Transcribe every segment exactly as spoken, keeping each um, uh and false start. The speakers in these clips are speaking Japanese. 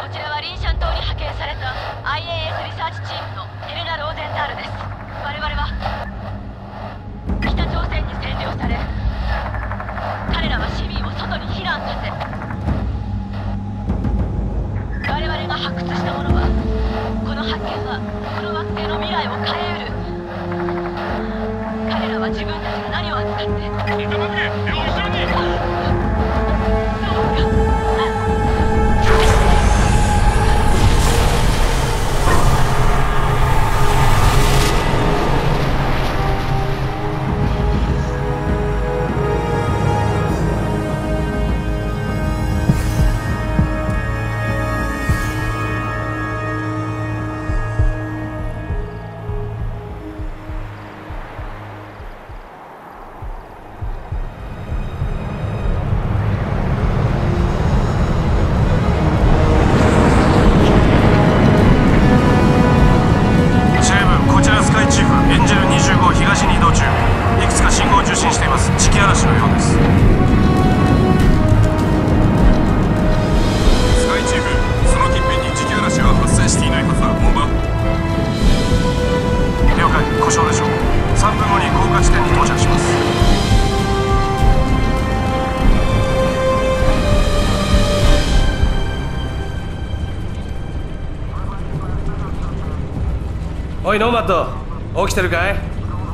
こちらはリンシャン島に派遣された アイエーエス リサーチチームのエレナ・ローゼンタールです。我々は北朝鮮に占領され、彼らは市民を外に避難させ、我々が発掘したものは、この発見はこの惑星の未来を変えうる。彼らは自分たちが何を扱って見たまで後ろにおいノーマット、起きてるかい？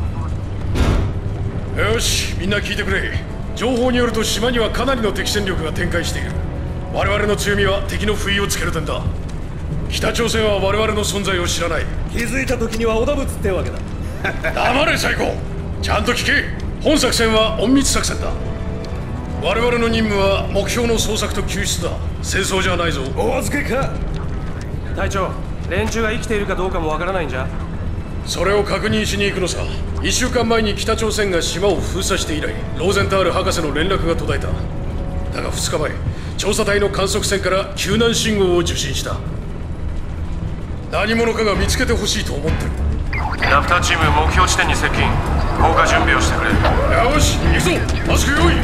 よし、みんな聞いてくれ。情報によると島にはかなりの敵戦力が展開している。我々の強みは敵の不意をつける点だ。北朝鮮は我々の存在を知らない。 気づいた時には織田仏ってわけだ。 黙れ最高。ちゃんと聞け。本作戦は隠密作戦だ。我々の任務は目標の捜索と救出だ。戦争じゃないぞ。 お預けか。 隊長、連中が生きているかどうかもわからないんじゃ。 それを確認しに行くのさ。いっしゅうかんまえに北朝鮮が島を封鎖して以来、ローゼンタール博士の連絡が途絶えた。だがふつかまえ、調査隊の観測船から救難信号を受信した。何者かが見つけてほしいと思ってる。 ラプターチーム、目標地点に接近。降下準備をしてくれ。 よし、行くぞ。マスク用意。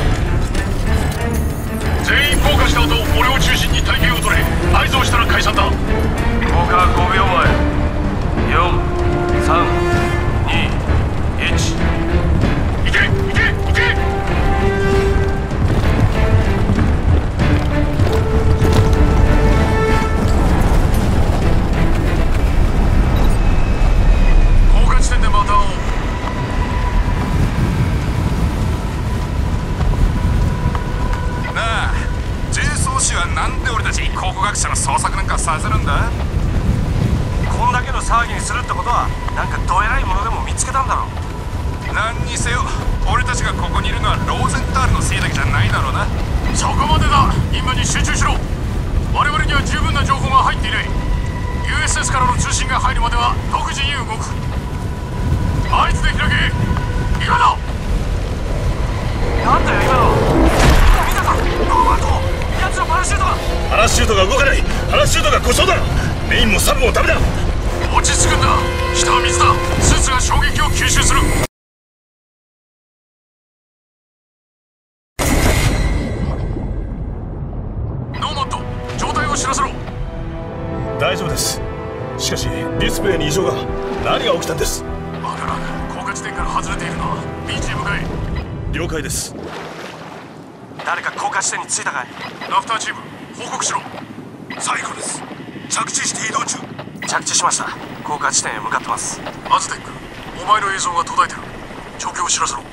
全員降下した後、俺を中心に隊形を取れ。合図をしたら解散だ。 降下ごびょうまえ。よん、さん、に、いち。 行け行け行け。降下地点でまた会おう。 なあ、重曹師はなんで俺たちに考古学者の捜索なんかさせるんだ？ こんだけの騒ぎにするってことは、なんかどえらいものでも見つけたんだろう。 何にせよ、俺たちがここにいるのはローゼンタールのせいだけじゃないだろうな。 そこまでだ。任務に集中しろ。我々には十分な情報が入っていない。 ユーエスエス からの通信が入るまでは独自に動く。合図で開け。今だ。 なんだよ今の。見たかノーマルト、奴のパラシュートが。 パラシュートが動かない。パラシュートが故障だ。メインもサブもダメだ。 落ち着くんだ。下は水だ。スーツが衝撃を吸収する。ノーマット、状態を知らせろ。 大丈夫です。しかしディスプレイに異常が。何が起きたんです？ わからん。降下地点から外れているな。 ビーチへ向かえ。 了解です。 誰か降下地点に着いたかい？ ラフターチーム、報告しろ。最後です。着地して移動中。 着地しました。降下地点へ向かってます。 アズテック、お前の映像が途絶えてる。状況を知らせろ。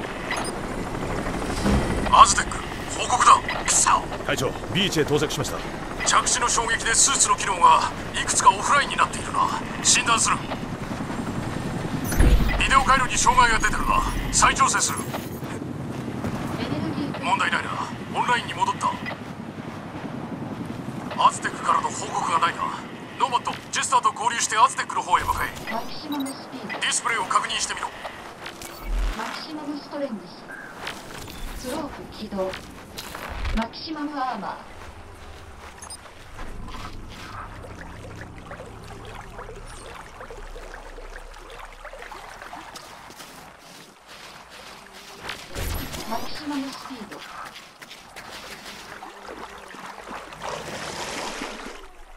アズテック、報告だ。クソ。 隊長、ビーチへ到着しました。 着地の衝撃でスーツの機能がいくつかオフラインになっているな。診断する。ビデオ回路に障害が出てるな。再調整する。問題ないな。オンラインに戻った。アズテックからの報告がないな。ノーマット、ジェスターと合流してアズテックの方へ向かえ。 マキシマムスピード。 ディスプレイを確認してみろ。 マキシマムストレングス。スロープ起動。マキシマムアーマー。マキシマムスピード。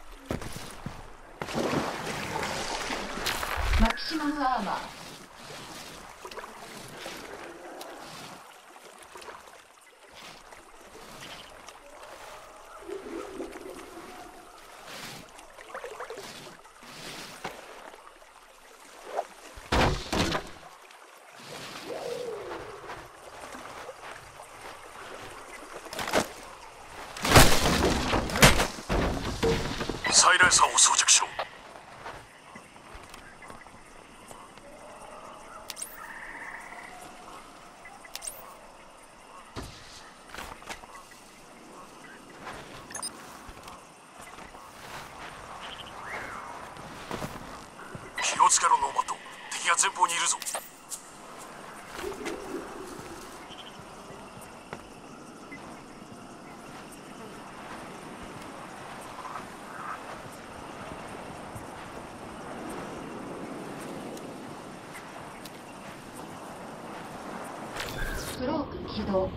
スローク起動。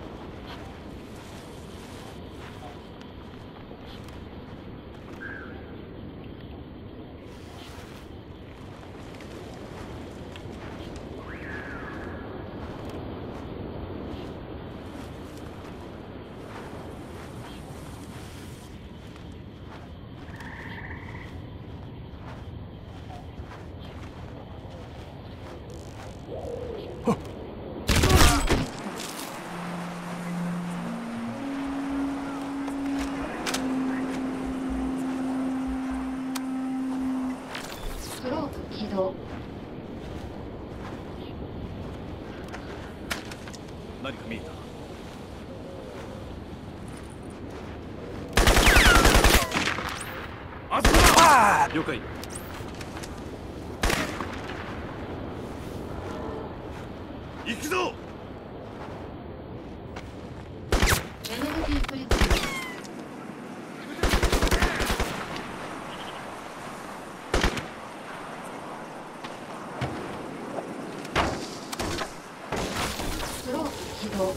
スローク起動。 何か見えた。あそこだ。了解。行くぞ。 エネルギープリズム。スローク起動。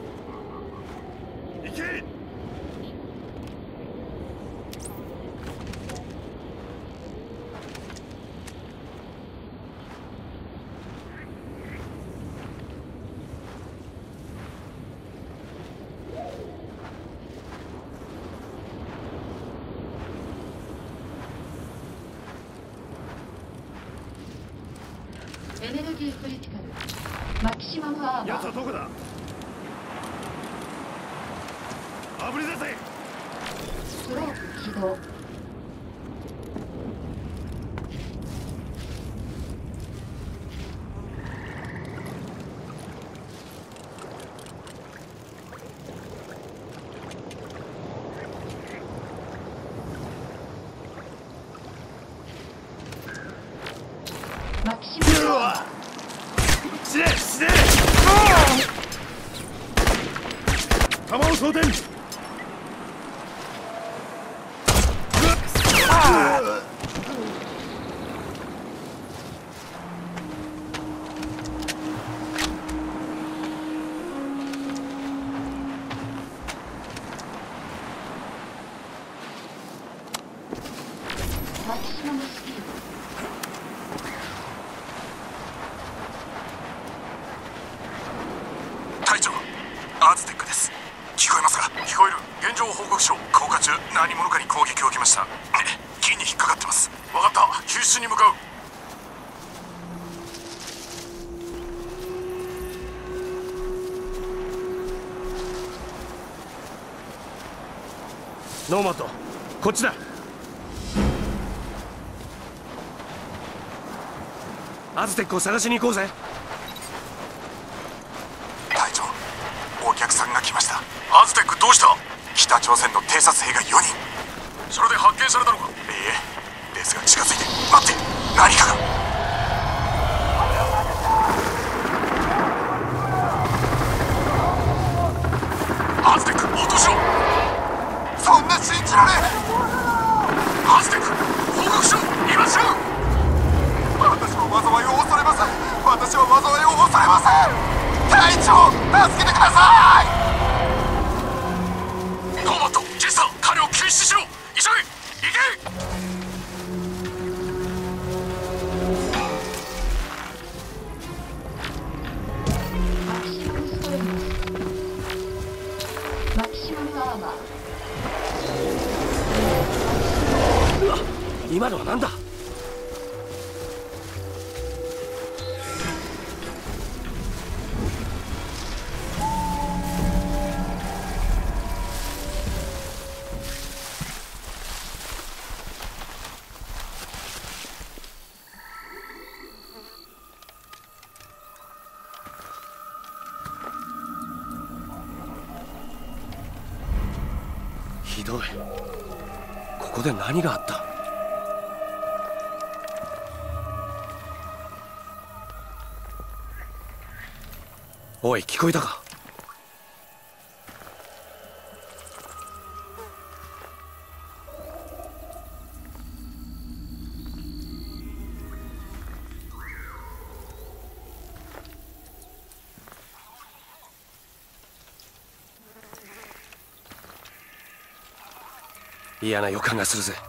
行け。 エネルギークリティカル。マキシマムアーマ奴はー。 どこだ。あぶり出せ。 スローク起動。マキシマムアーマー。 死ね死ね。弾を装填。 マキシマムスピード。 隊長、アズテックです。聞こえますか？聞こえる。現状報告書。降下中何者かに攻撃を受けました。木に引っかかってます。分かった。救出に向かう。 ノーマット、こっちだ。アズテックを探しに行こうぜ。 隊長、お客さんが来ました。アズテックどうした？北朝鮮の偵察兵がよにん。それで発見されたのか？いいえ、ですが近づいて。待って、何かが。アズテック、落としろ。そんな信じられん。アズテック、報告しろ。今すぐ。私は災いを恐れません。私は災いを恐れません。隊長、助けてください。ノーマット、ジェスター、彼を救出しろ。急げ、行け。 マキシマムストレングス。マキシマムアーマー。 うわ、今のは何だ。ひどい。ここで何があった？おい、聞こえたか？ 嫌な予感がするぜ。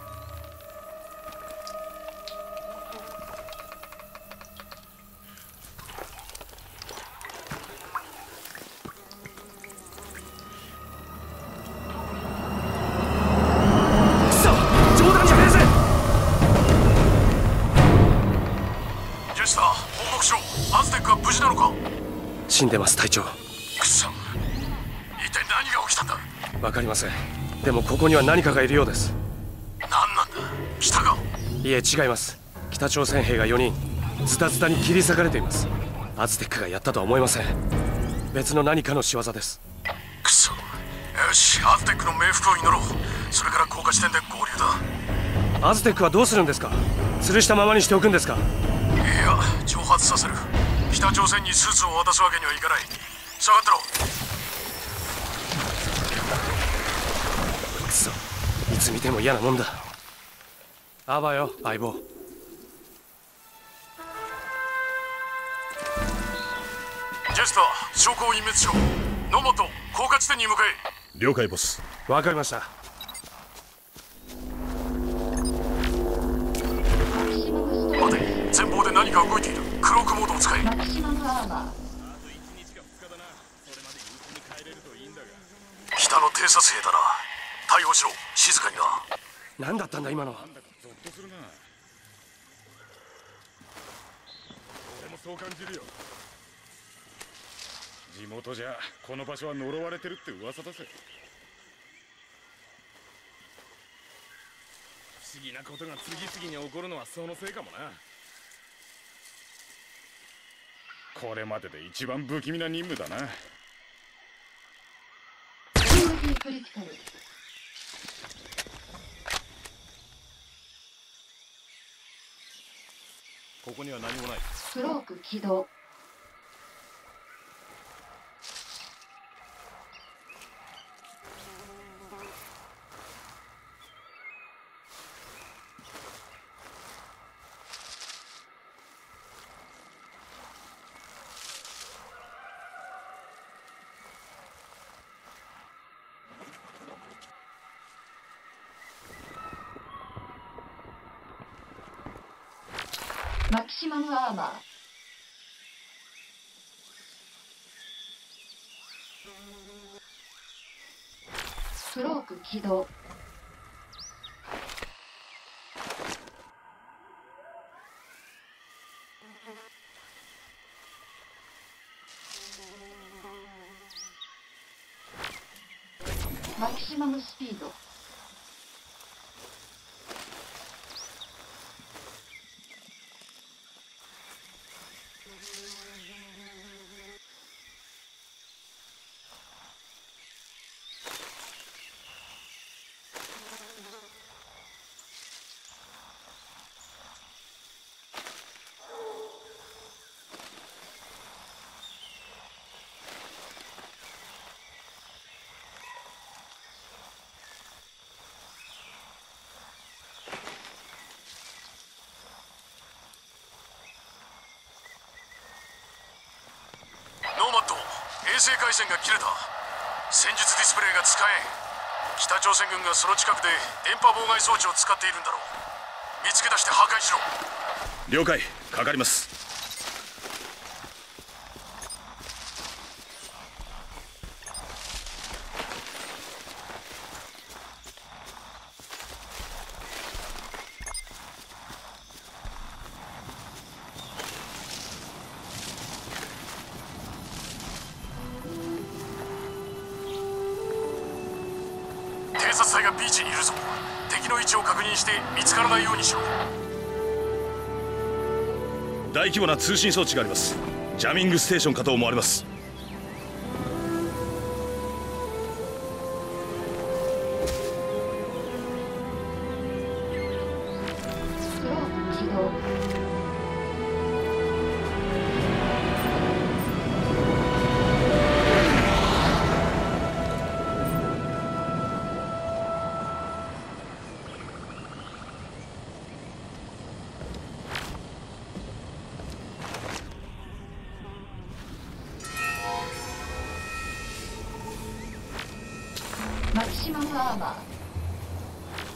死んでます、隊長。 くそ、一体何が起きたんだ。 わかりません。でもここには何かがいるようです。 何なんだ、北が。 いえ、違います。北朝鮮兵がよにんズタズタに切り裂かれています。アズテックがやったとは思えません。別の何かの仕業です。 くそ、よし、アズテックの冥福を祈ろう。それから降下地点で合流だ。 アズテックはどうするんですか。吊るしたままにしておくんですか。 いや、挑発させる。北朝鮮にスーツを渡すわけにはいかない。下がってろ。 くそ、いつ見ても嫌なもんだ。あばよ、相棒。 ジェスター、証拠を隠滅しろ。野本、降下地点に向かえ。 了解ボス。 わかりました。 待て、前方で何か動いている。クロークモードを使え。 マキシマムアーマ北の偵察兵だな。対応しろ、静かにな。 何だったんだ今の。 俺もそう感じるよ。地元じゃこの場所は呪われてるって噂だぜ。不思議なことが次々に起こるのはそのせいかもな。これまでで一番不気味な任務だな。 ークリティカル。 ここには何もない。 クローク起動。マキシマムアーマー。クローク起動。マキシマムスピード。 ノーマット、衛星回線が切れた。戦術ディスプレイが使えん。北朝鮮軍がその近くで電波妨害装置を使っているんだろう。見つけ出して破壊しろ。 了解、かかります。 偵察隊がビーチにいるぞ。敵の位置を確認して見つからないようにしろ。 大規模な通信装置があります。ジャミングステーションかと思われます。 クローク起動。マキシマムアーマー。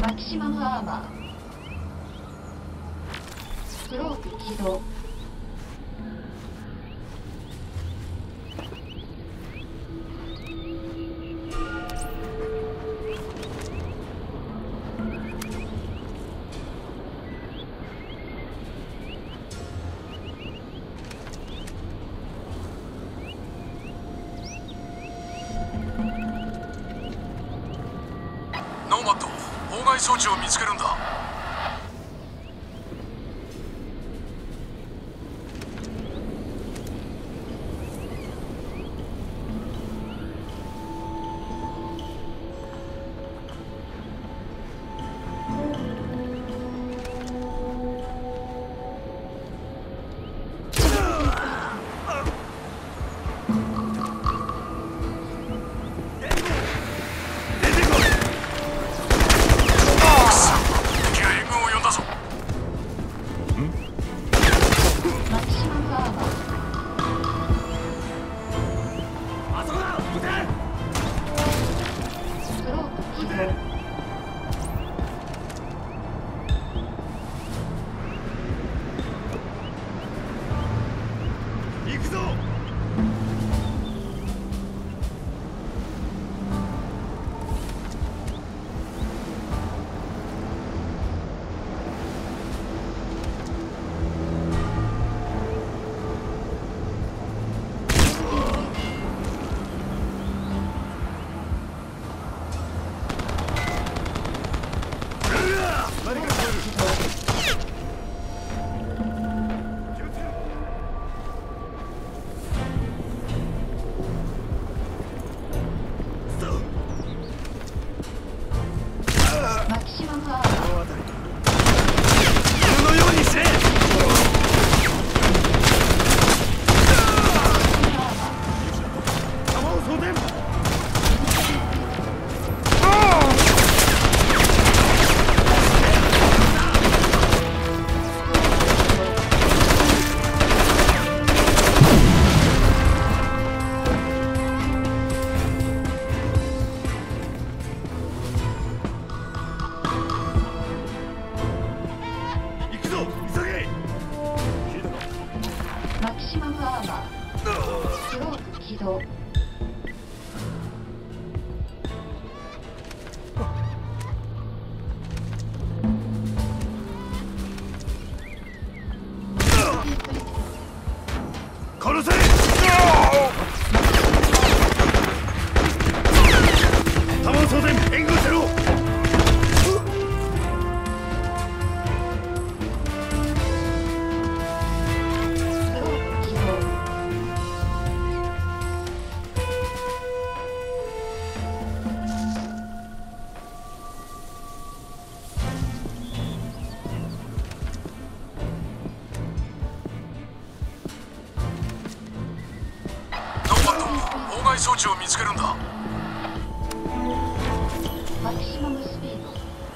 マキシマムアーマー。クローク起動。 ノーマット、妨害装置を見つけるんだ。 マキシマムアーマー。クローク起動。 殺せ！弾を装填援軍せろ！ 妨害装置を見つけるんだ。 マキシマムスピード。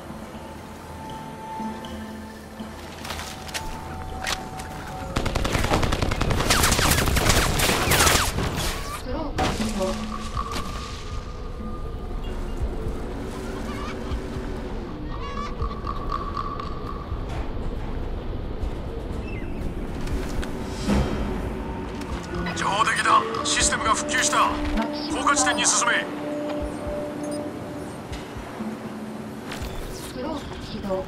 クローク起動。 上出来だ。システムが復旧した。降下地点に進め。 クローク起動。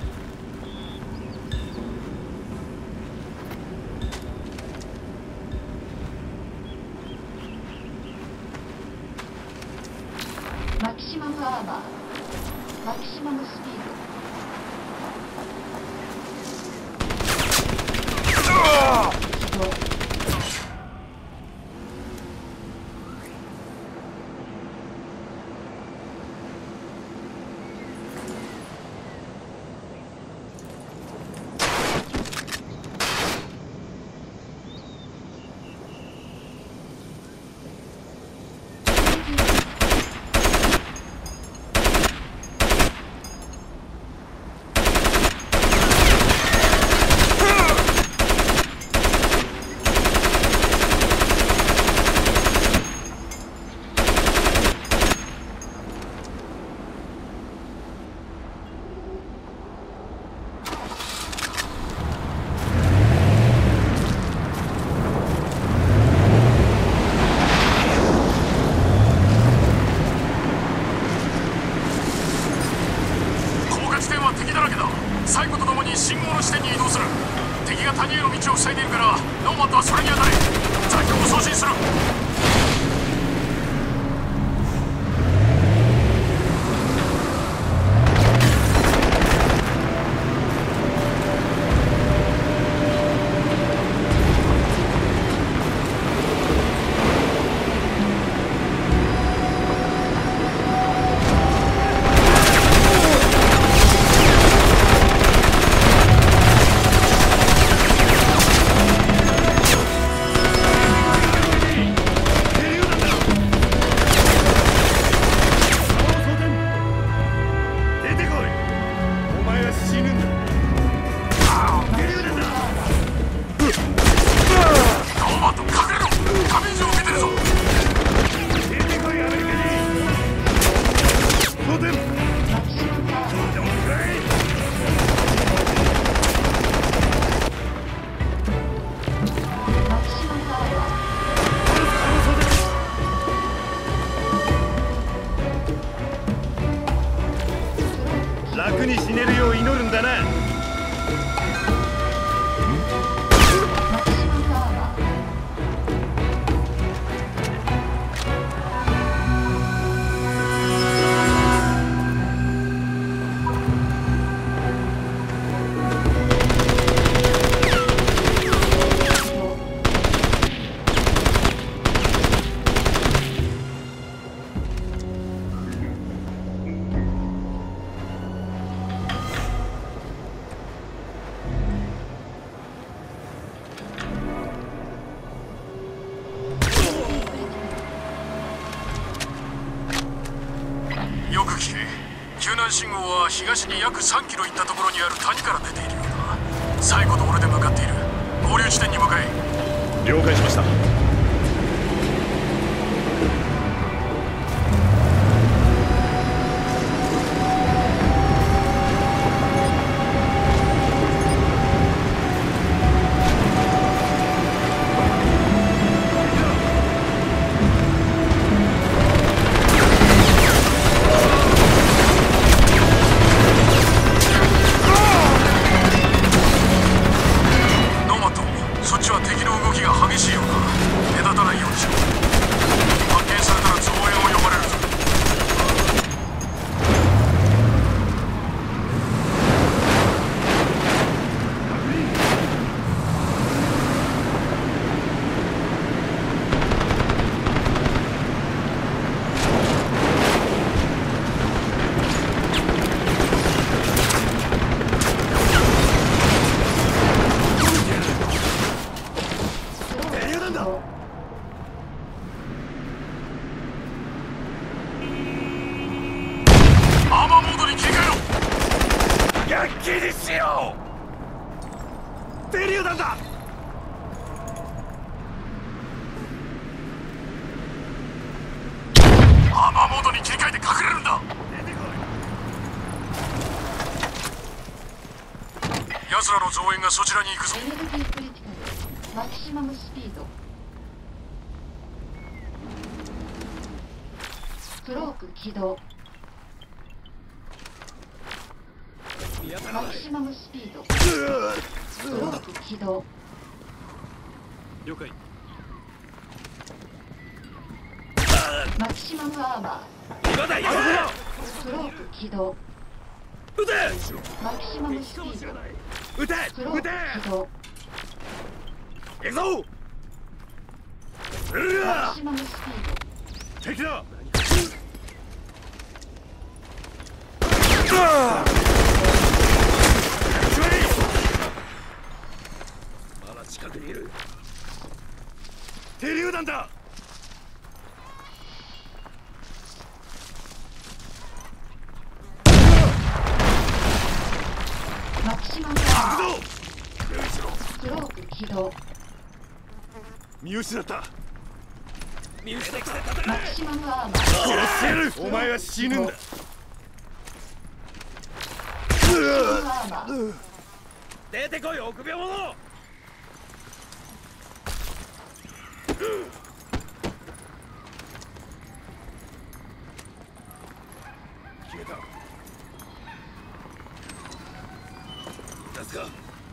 マキシマムアーマー。マキシマムスピード。起動。 信号の地点に移動する。敵が谷への道を塞いでいるからノーマンとはそれに当たれ。座標を送信する。 楽に死ねるよう祈るんだな。 よく聞け。救難信号は東に約さんキロ行ったところにある谷から出ているようだ。最後と俺で向かっている。合流地点に向かえ。 了解しました。 気にしよう。手榴弾だ。 アーマーモードに切り替えて隠れるんだ。奴らの増援がそちらに行くぞ。 エネルギークリティカルマキシマムスピード。クローク起動。マキシマムスピード。クローク起動。 了解。 マキシマムアーマ今だ今だ。 ー。クローク起動。 撃て。 マキシマムスピード。 撃て撃て。 クローク起動。 行くぞ。うマわキシマムスピー敵だ。まだ近くにいる。手榴弾だ。 ド。マキシマムアーマー。クローク起動。 見失った。見失った。 マキシマムアーマー。 殺してやる。お前は死ぬんだ。 マキシマムアーマー。 出てこい臆病者。消えた。出せ。 か。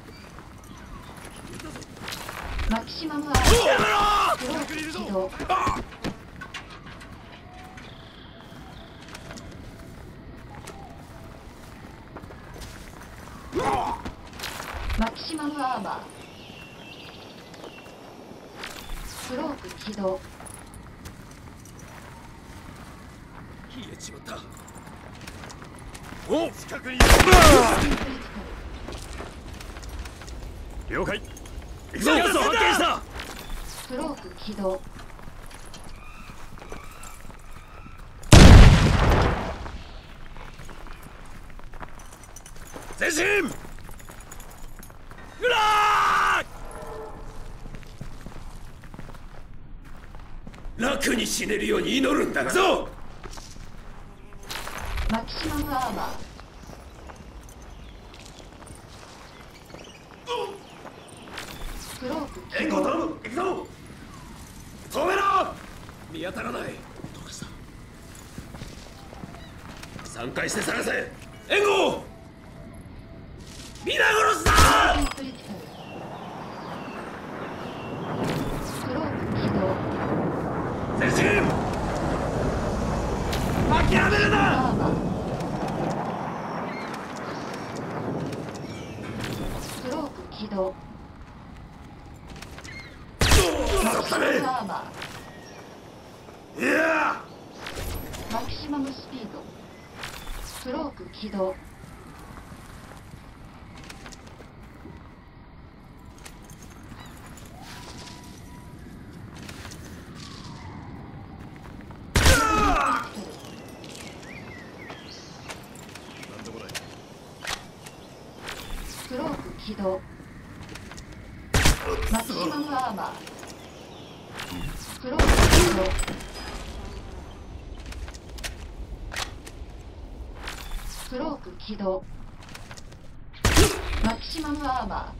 マキシマムアーマースローク起動。マキシマムアーマースローク起動。 消えちまった。おう、近くに了解。行くぞ。発見した。 スローク起動。 前進。うらー。楽に死ねるように祈るんだぞ。 マキシマムアーマースローク起動。 援護頼む。行くぞ。止めろ。見当たらない。どうかした。散開して探せ。援護。皆殺しだ。 クリティカルスローク起動。 前進。諦めるな。 アーマースローク起動。マキシマムアーマいやーマキシマムスピードスローク起動。スローク起動。マキシマムアーマースローク起動。スローク起動。マキシマムアーマ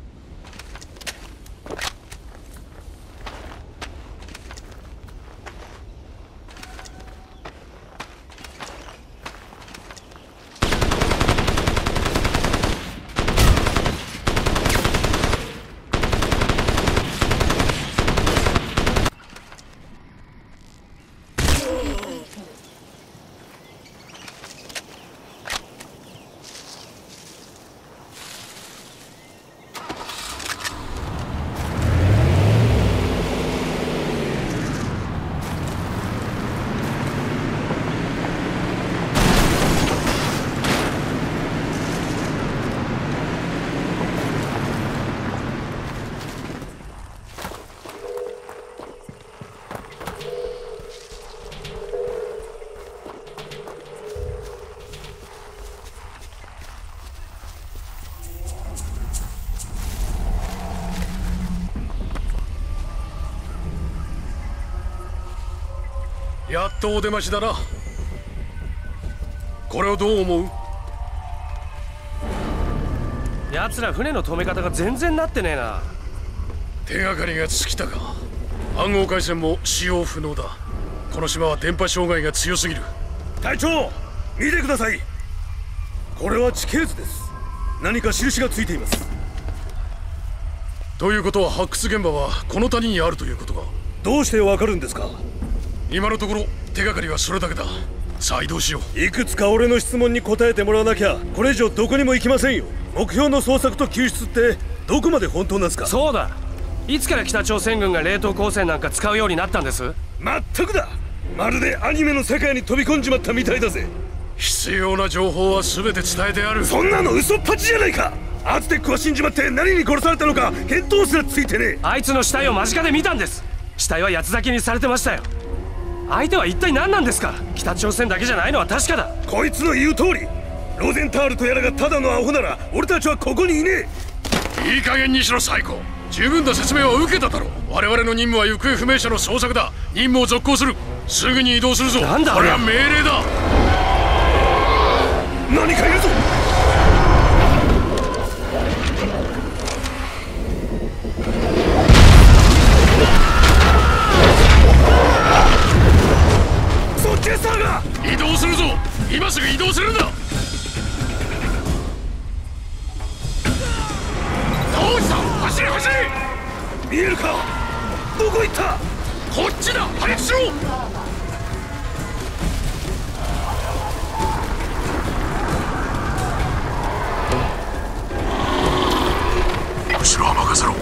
やっとお出ましだな。これをどう思う？ 奴ら船の止め方が全然なってねえな。 手がかりが尽きたか。暗号回線も使用不能だ。この島は電波障害が強すぎる。 隊長、見てください。これは地形図です。何か印がついています。 ということは発掘現場はこの谷にあるということか。 どうしてわかるんですか？ 今のところ手がかりはそれだけだ。さあ移動しよう。 いくつか俺の質問に答えてもらわなきゃこれ以上どこにも行きませんよ。目標の捜索と救出ってどこまで本当なんですか？ そうだ。いつから北朝鮮軍が冷凍光線なんか使うようになったんです？ まったくだ。まるでアニメの世界に飛び込んじまったみたいだぜ。 必要な情報は全て伝えてある。 そんなの嘘っぱちじゃないか。アズテックは死んじまって何に殺されたのか見当すらついてねえ。 あいつの死体を間近で見たんです。死体は八つ裂きにされてましたよ。相手は一体何なんですか？北朝鮮だけじゃないのは確かだ。 こいつの言う通り、ローゼンタールとやらがただのアホなら俺たちはここにいねえ。いい加減にしろサイコ。十分な説明は受けただろう。我々の任務は行方不明者の捜索だ。任務を続行する。すぐに移動するぞ。 なんだこれは命令だ。 何かいるぞ。そっちへサーガー。 移動するぞ。今すぐ移動するんだ。 落ちた。走れ走れ。 見えるか。どこ行った。 こっちだ。早くしろ。 後ろは任せろ。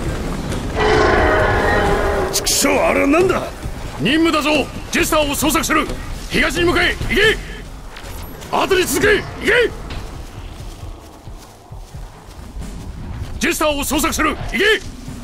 畜生、あれは何だ。 任務だぞ。ジェスターを捜索する。東に向かえ。行け。後に続け。行け。ジェスターを捜索する。行け。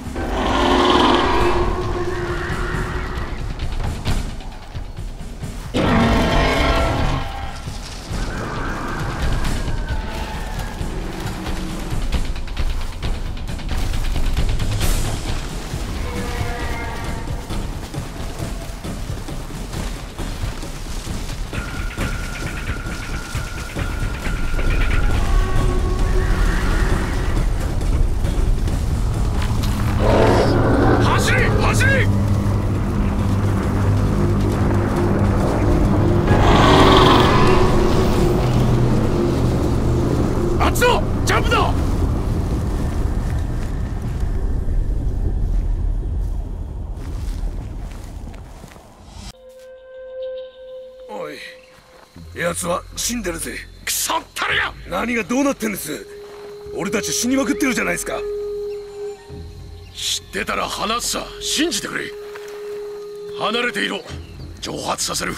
奴は死んでるぜ。 クソったれが。 何がどうなってんです。俺たち死にまくってるじゃないですか。 知ってたら話すさ。信じてくれ。離れていろ。蒸発させる。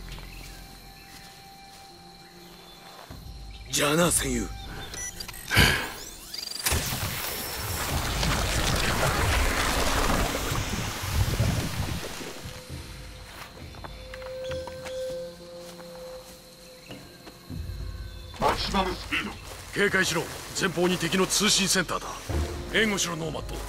じゃあな、戦友。 マキシマムスピード。 警戒しろ。前方に敵の通信センターだ。援護しろノーマット。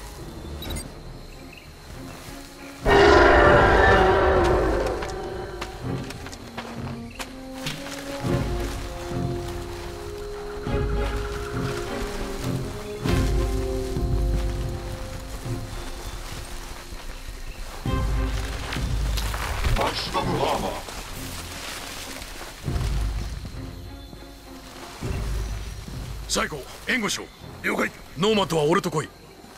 マキシマムアーマー。 最後、援護しろ。 了解。 ノーマットは俺と来い。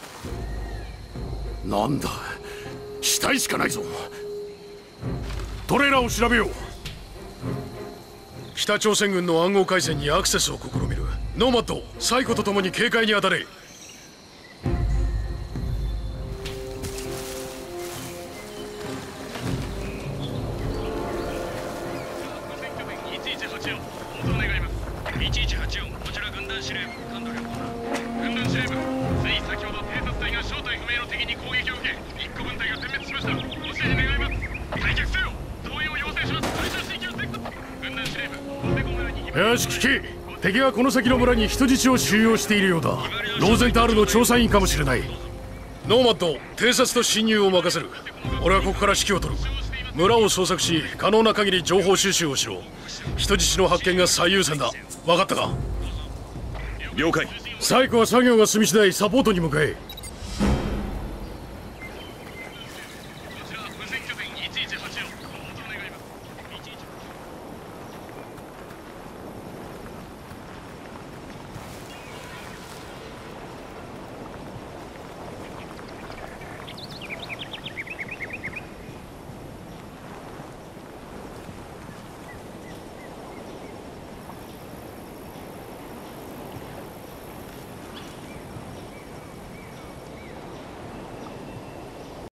なんだ、死体しかないぞ。トレーラーを調べよう。北朝鮮軍の暗号回線にアクセスを試みる。ノーマット、サイコと共に警戒に当たれ。 いちいちはちよん、こちら軍団司令部、感度力だ。軍団司令部、つい先ほど偵察隊が正体不明の敵に攻撃を受け、いっこ軍隊が全滅しました。ご指示願います。退却せよ。同意を要請します。対象地域をチェック。軍団司令部、コテコ村に。 よし、聞け。敵はこの先の村に人質を収容しているようだ。ローゼンタールの調査員かもしれない。ノーマット、偵察と侵入を任せる。俺はここから指揮を執る。村を捜索し、可能な限り情報収集をしろ。人質の発見が最優先だ。分かったか。 了解。 サイコは作業が済み次第サポートに向かえ。